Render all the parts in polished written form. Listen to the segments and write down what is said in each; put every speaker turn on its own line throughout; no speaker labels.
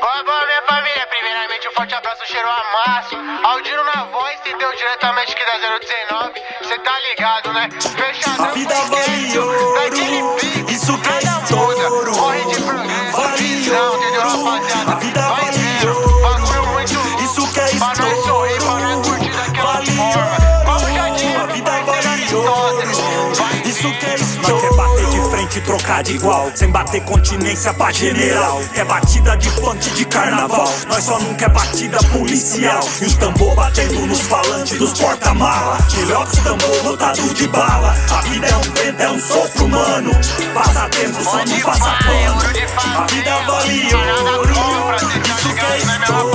Boa, minha família, primeiramente um forte abraço, cheiro amasso. Audino na voz, entendeu? Diretamente aqui da 019, cê tá ligado, né? Fechadão.
A vida vale ouro, isso que é estouro.
Corre de progresso,
vale
visão, entendeu, rapaziada?
A vida
vai
vale
vendo,
ouro,
bagulho muito
isso que é
pra nós sorrir,
estouro.
pra nós curtir daquela
Vale
forma. Como já
ouro,
disse,
a vida vale ouro, isso que é estouro.
Nós quer bater de frente e trocar de igual, sem bater continência pra general. Quer batida de funk de carnaval, nós só não quer batida policial. E os tambor batendo nos falantes dos porta-mala. Melhor que os tambor lotado de bala. A vida é um vento, é um sopro humano. Passa tempo, só não passa pano.
A vida vale ouro, isso que é estouro.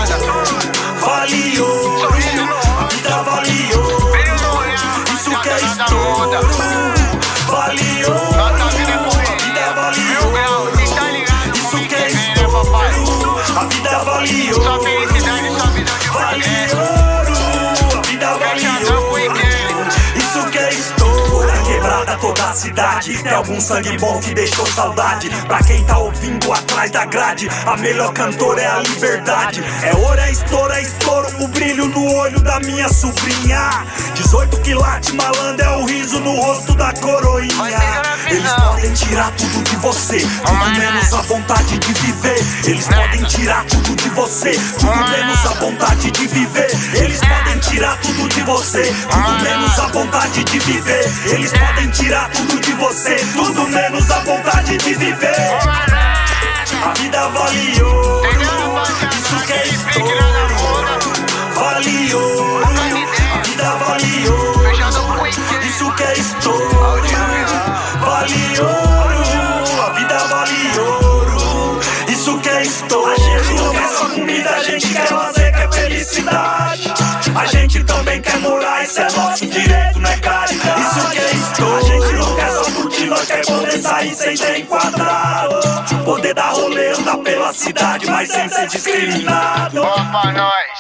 Vale ouro, a vida vale ouro, isso que é estouro. Vale ouro, a vida vale ouro, isso que é estouro. A vida vale ouro,
só felicidade, só visão de
vale
progresso.
ouro, a vida vale ouro, isso que é estouro.
Na quebrada toda a cidade tem algum sangue bom que deixou saudade. Pra quem tá ouvindo atrás da grade, a melhor cantora é a liberdade. É ouro, é estouro, o brilho no olho da minha sobrinha. 18 quilates, malandro, é o riso no rosto da coroinha. Eles podem tirar tudo de você, tudo menos a vontade de viver. Eles podem tirar tudo de você, tudo menos a vontade de viver. Eles podem tirar tudo de você, tudo menos a vontade de viver. Eles podem tirar tudo de você, tudo menos a vontade de viver.
A vida vale ouro, isso que é estouro. Vale ouro, a vida vale ouro, isso que é estouro. Vale ouro, a vida vale ouro, isso que é estouro. A gente não quer só comida, a gente quer lazer, quer felicidade. A gente também quer morar, isso é nosso direito, não é caridade. Isso que é estouro. A gente não quer só curtir, nós quer poder sair sem ser enquadrado. Poder dar rolê, andar pela cidade, mas sem ser discriminado.
Boa pra nós.